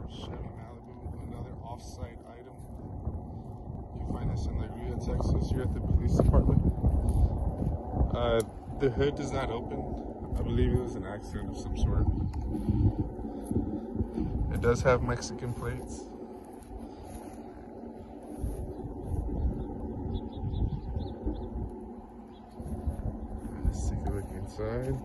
Chevrolet Malibu, another off-site item. You can find this in Laredo, Texas, here at the police department. The hood does not open. I believe it was an accident of some sort. It does have Mexican plates. Let's take a look inside.